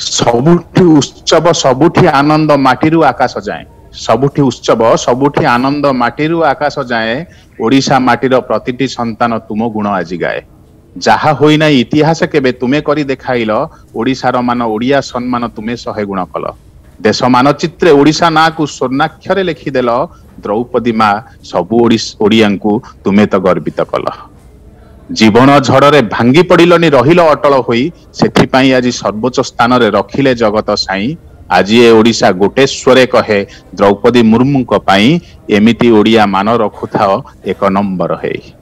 सबुठी उत्सव सबुठी आनंद माटीरू आकाश जाए सबुठी उत्सव सबुठी आनंद माटीरू आकाश जाए ओडिशा माटीर प्रतिटी संतान तुम गुण आज गाए जहा होई ना इतिहास केबे तुमे करी देखाइल ओडिशार मान ओडिया सम्मान तुमे 100 गुण कल देश मानचित्रे ओडिशा ना को स्वर्णाक्षरे लिखिदेल द्रौपदी माँ सबु ओडिया तुमे तो गर्वित कल जीवन झड़े भांगी पड़िलनी रहिल अटल होई सेथिपाई आज सर्वोच्च स्थान रे रखिले जगत साई आज ये ओडिशा गोटेश्वरे कहे द्रौपदी मुर्मू को पाई एमिति ओडिया मान रखुथाओ 1 नंबर है।